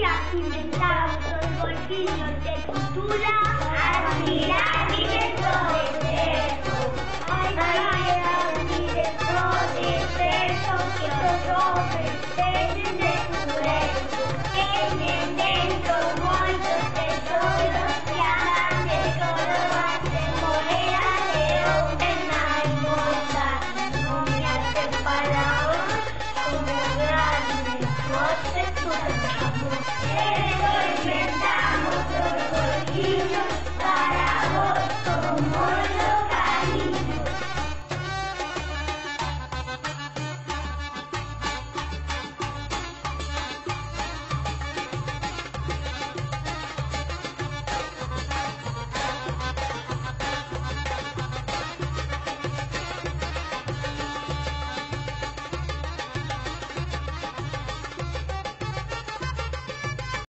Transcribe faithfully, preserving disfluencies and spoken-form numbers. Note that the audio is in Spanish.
días inventamos los bolsillos de cultura. Admirar mi dentro de eso. Admirar mi dentro de eso. Que os ofrece